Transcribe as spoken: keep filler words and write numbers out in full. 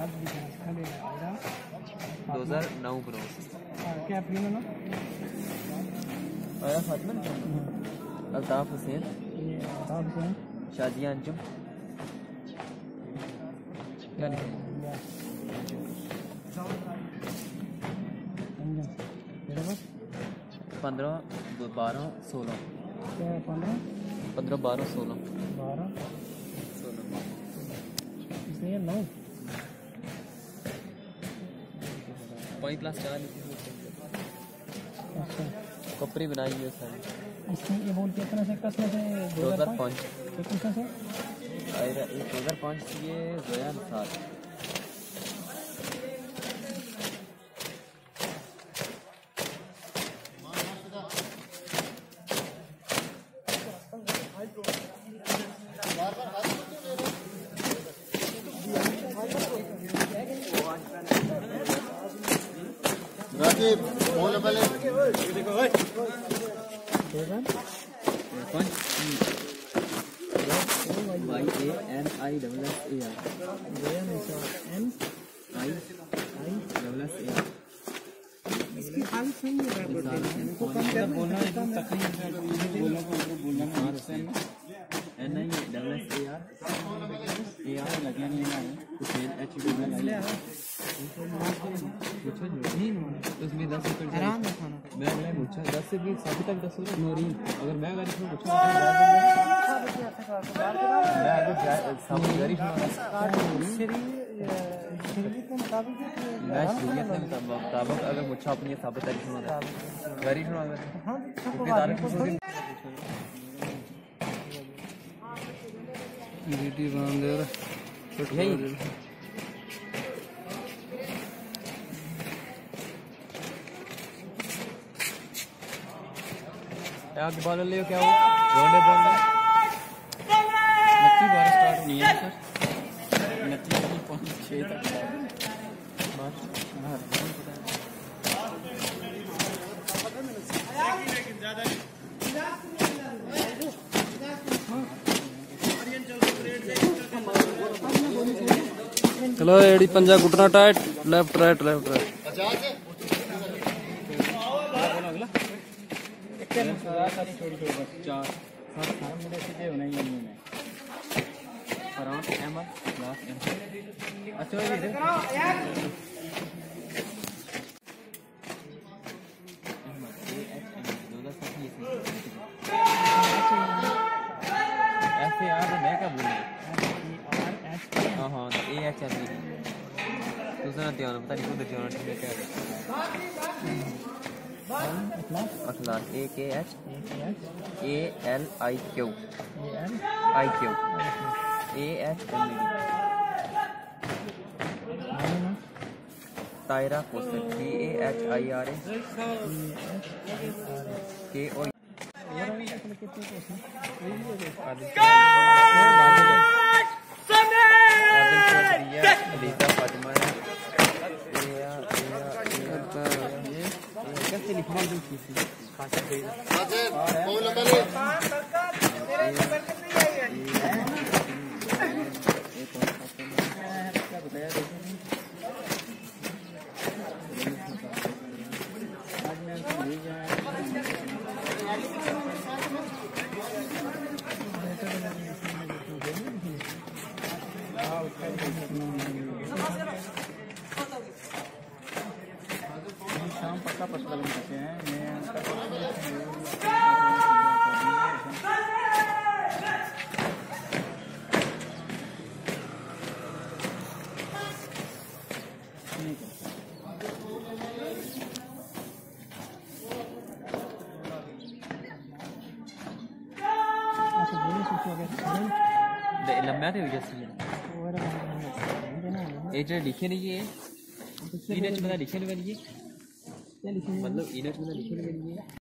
दो हज़ार नौ प्रो क्या प्रीमियम ना आया फातिमा अल्ताफ हुसैन ये अल्ताफ हुसैन शादिया अंजुम क्या लिखा पंद्रह बारह सोलह क्या पंद्रह पंद्रह बारह सोलह बारह सोलह इसमें ये नौ पॉइंट क्लास चार अच्छा कपड़ी बनाई है सारी इसमें ये बोल कितने से कसम से दो हज़ार पाँच कितने से दो हज़ार पाँच ये दो हज़ार सात राजीव बोल पहले देखो भाई कौन Y A N I double S A R N I I double S A R इसकी हाल सही है इनको कम करना बोलना है तकलीफ बोलना को बोलना है N I double S A R A R लगना नहीं है हुसैन एच डबल आई नहीं उसमें दस रुपये आराम से खाना मैं मैं पूछा दस से बीस अभी तक दस रुपये नौरीन अगर मैं अगर इसमें पूछा मैं अगर सब गरीब शरीयत के मुताबिक मैं शरीयत के मुताबिक अगर मुझे अपनी साबित तारीख सुना गरीब सुना हाँ वीडियो बना दे रहा यही आगे बॉल ले क्या हो रोने बॉल नत्ती बार स्टार्ट नहीं है सर नत्ती की पाँच छः तक बात बाहर चलो एडी पंजा घुटना tight left right left right चार अच्छा ऐसे यार मैं क्या बोलूँ हाँ हाँ ए एच एम दूसरा ध्यान पता नहीं खुद ध्यान ठीक है क्या Akhlaq A K H A L I Q I Q A H M Tayra कोस्टर T A H I R A K O Fatima कैसे लिखना है बोल पहले शाम पक्का पसंद करते हैं मैं लंबा तो जैसे ये जो लिखे नहीं है इनेट में लिखे नहीं है मतलब इनेट में लिखे नहीं है।